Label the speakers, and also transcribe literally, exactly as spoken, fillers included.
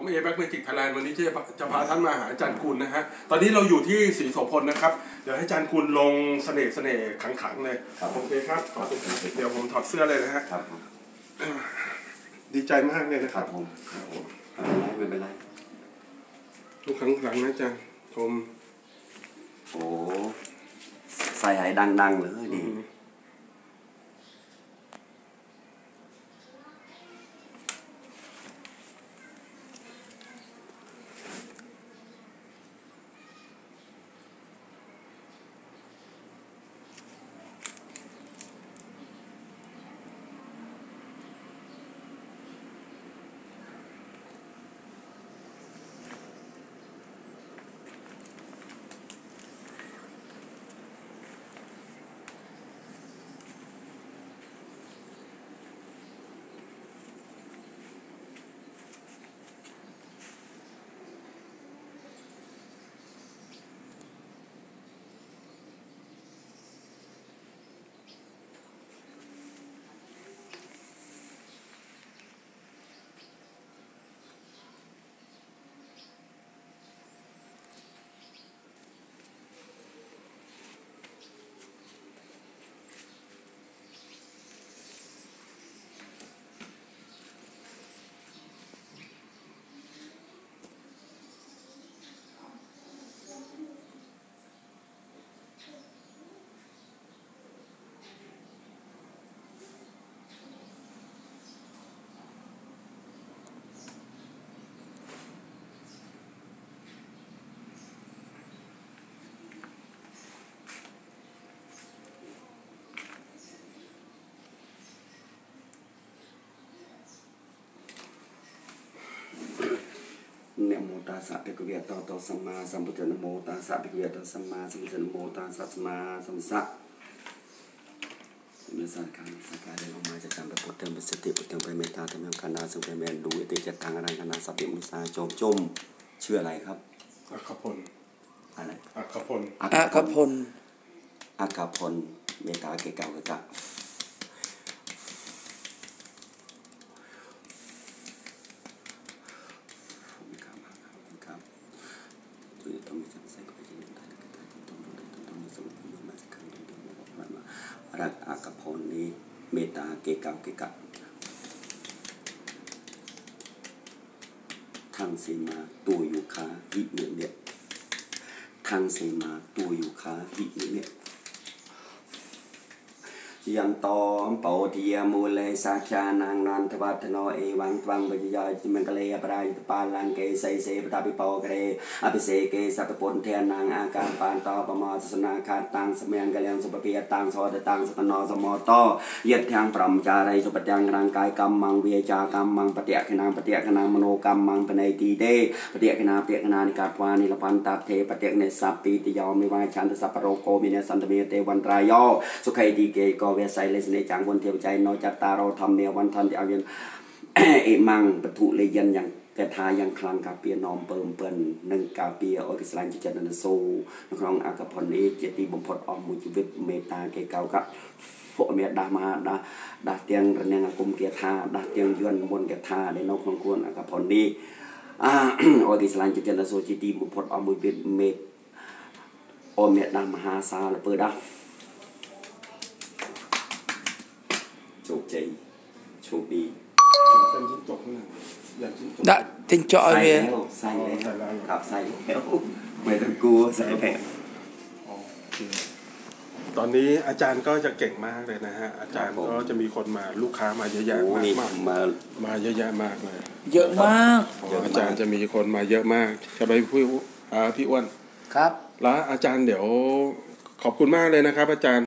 Speaker 1: เอแบ็กเมจิกไทยแลนด์วันนี้จะจะพาท่านมาหาอาจารย์กุลนะฮะตอนนี้เราอยู่ที่ศรีโสพลนะครับเดี๋ยวให้อาจารย์กุลลงเสน่ห์เสน่ห์ขังๆเลยโอเคครับขอบคุณครับเดี๋ยวผมถอดเสื้อเลยนะฮะดีใจมากเลยนะครับผม
Speaker 2: ไม่เป็นไร
Speaker 1: ทุกครั้งครั้งนะอาจารย์ชม
Speaker 2: โอ้ใส่ให้ดังๆเลยดีเนโมตัสสะภิกขุเวโตโตสัมมาสัมพุทธัสสะนะโมตัสสะภิกขุเวโตสัมมาสัมพุทธัสสะนะโมตัสสะสัมมาสัมพุทธัสสะเมื่อสังขารสังขารได้ออกมาจากการประพุทธเป็นสติพุทธังเป็นเมตตาธรรมกันดาสังเป็นแมนดูอิติจัตตังอรังคณาสัพพิมุสาโจมจมชื่ออะไรครับ
Speaker 1: อัคคพล
Speaker 2: อะไร
Speaker 1: อัคคพล
Speaker 3: อัคคพล
Speaker 2: อัคคพลเมตตาเกเก่าเกะรักอากพลนี้เมตตาเกเก่าเกกะทางเสมาตัวอยู่ขาหิเนียเนี่ยทางเสมาตัวอยู่ขาหิเนี่ยยังตอมเป่าเทียมูเลสาชานางนันทวัฒนเอวังตวังวิจยาจิมังกเลปรายตปาลังเกไสเสปตาปิปอกเรอภิเสเกสัพปนเทียนางอาการปานตอปมาศาสนาคาตังสมัยกะเลียงสุปเปียตังสอดตังสปนอสมอตอเย็ดทางปรมจาไรสุปยังร่างกายกรรมมังเวียจากรรมมังปฏิยขณาปฏิยขณามโนกรรมมังปนัยตีเดปฏิยขณาปฏิยขณานิกาตวานิลพันตาเทปฏิยเนสัพปีติยอมิวายชันตสัพปโรโกมิเนสันตเมเตวันตรายอสุขัยดีเกโกเวไซเลสเนจังวันเทียบใจนอจัตตาเราทำเมียวันทันที่เอาเย็นเอมังปะทุเลยยันยังแต่ทายังคลังกาเปียนอมเปิมเปิลนังกาเปียออิสลามจิตจันทโซนักร้องอากาพรนี้เจติบุพพอมมุจิวิตเมตตาเกเก่ากับพวกเมียดามาดาดาเตียงระเนียงกุมเกียธาดาเตียงยวนบนเกียธาในนกของควรอากาพรนี้ออิสลามจิตจันทโซจิติบุพพอมมุจิวิตเมตอเมียดามหาซาลเปิดดาโชคใจโชคดี
Speaker 1: เป็นชิ้นตกนี่อย่างชิ้นตก
Speaker 3: đã tình cho ai về
Speaker 2: ใส่แล้วครับใส่แล้วไม่ต้องกลัวใส่แล้ว
Speaker 1: ตอนนี้อาจารย์ก็จะเก่งมากเลยนะฮะอาจารย์ก็จะมีคนมาลูกค้ามาเยอะแยะมากมามาเยอะแยะมากเลย
Speaker 3: เยอะมาก
Speaker 1: อาจารย์จะมีคนมาเยอะมากจะไปพี่พี่อ้วน
Speaker 3: ครับ
Speaker 1: แล้วอาจารย์เดี๋ยวขอบคุณมากเลยนะครับอาจารย์